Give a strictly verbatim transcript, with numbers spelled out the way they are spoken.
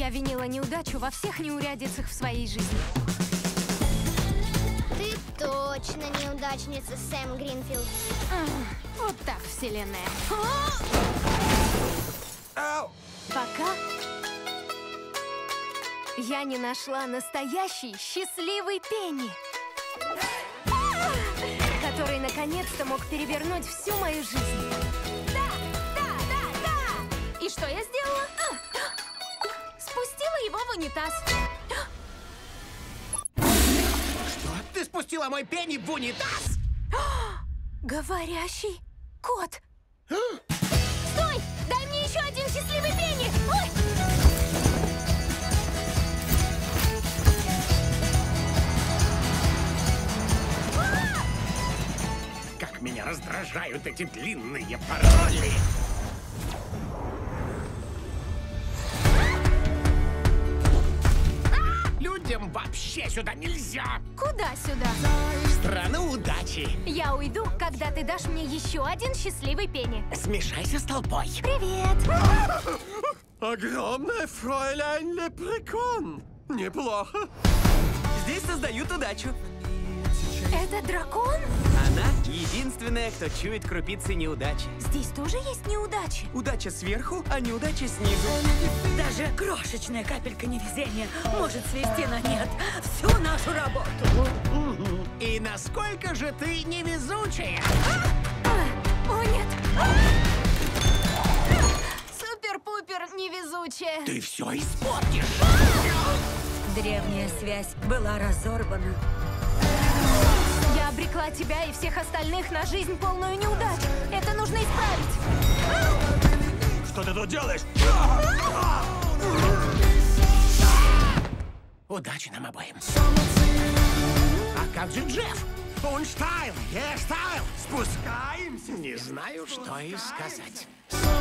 Я винила неудачу во всех неурядицах в своей жизни. Ты точно неудачница, Сэм Гринфилд. Вот так, вселенная. Пока я не нашла настоящий счастливый Пенни, который наконец-то мог перевернуть всю мою жизнь. Да, да, да, да! И что я сделала? Спустила его в унитаз. Что? Ты спустила мой Пенни в унитаз? Говорящий кот. Стой! Дай мне еще один счастливый Пенни! Ой! Как меня раздражают эти длинные пароли! Людям вообще сюда нельзя! Куда сюда? Страну удачи! Я уйду, когда ты дашь мне еще один счастливый Пенни. Смешайся с толпой! Привет! Огромное фройляйн Лепрекон. Неплохо. Здесь создают удачу. Это дракон? Она единственная, кто чует крупицы неудачи. Здесь тоже есть неудачи. Удача сверху, а неудача снизу. Даже крошечная капелька невезения может свести на нет всю нашу работу. И насколько же ты невезучая! А! О, нет! Супер-пупер невезучая. Ты все испортишь! Древняя связь была разорвана. Я обрекла тебя и всех остальных на жизнь полную неудач. Это нужно исправить. Что ты тут делаешь? Удачи нам обоим. А как же Джефф? Пунштайл, херстайл, спускаемся. Не знаю, что и сказать.